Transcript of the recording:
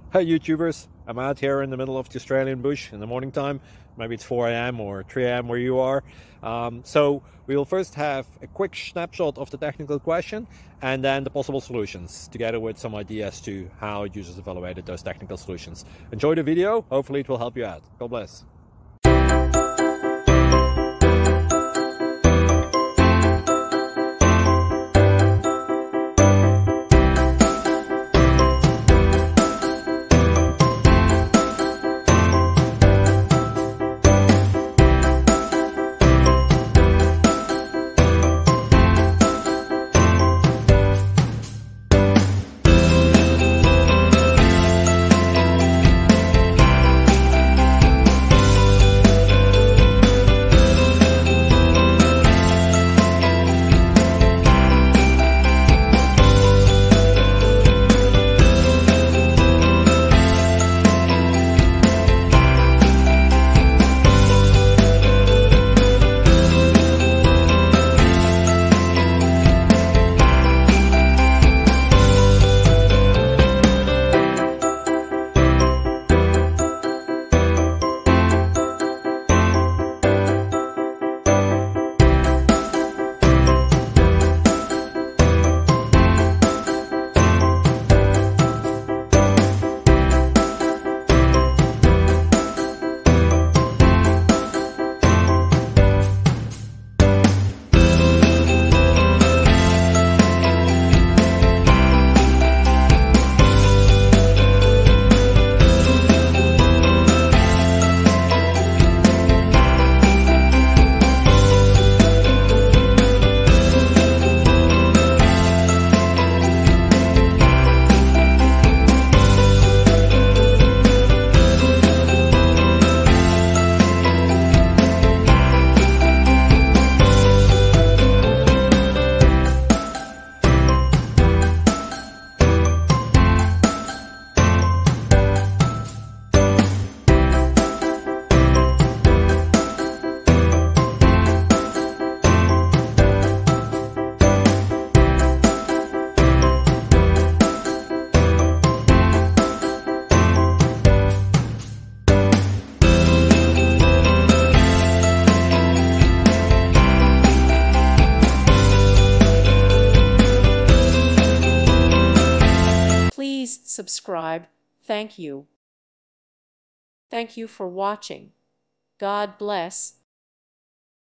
Hi YouTubers, I'm out here in the middle of the Australian bush in the morning time. Maybe it's 4 a.m. or 3 a.m. where you are. So we will first have a quick snapshot of the technical question and then the possible solutions, together with some ideas to how users evaluated those technical solutions. Enjoy the video, hopefully it will help you out. God bless. Please subscribe. Thank you. Thank you for watching. God bless.